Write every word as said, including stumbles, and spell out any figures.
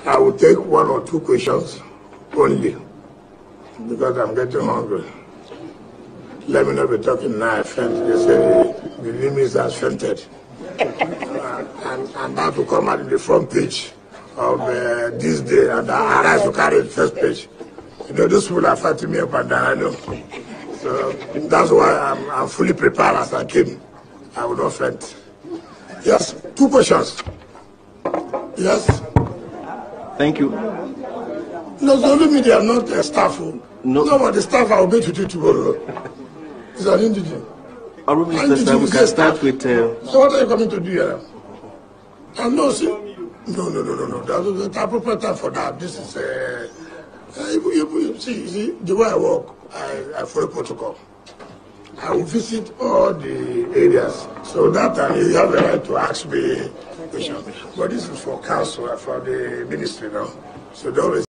I will take one or two questions only because I'm getting hungry. Let me not be talking now. I faint. They say the, the limits has fainted. uh, and, and that will come out in the front page of uh, this day, and I rise to carry the first page. You know, those people are fighting me up and down, I know. So that's why I'm, I'm fully prepared as I came. I will not faint. Yes, two questions. Yes. Thank you. No, so only me, they are not a staff. No. No, but the staff I will meet with you tomorrow. It's an indigent. Our Mister we can start with... Uh... So what are you coming to do here? I know, see. No, no, no, no, no. That's the appropriate time for that. This is... Uh, uh, you, you, you, see, see, the way I work, I, I follow protocol. I will visit all the areas. So that time you have the right to ask me questions. But this is for council, for the ministry now. So they always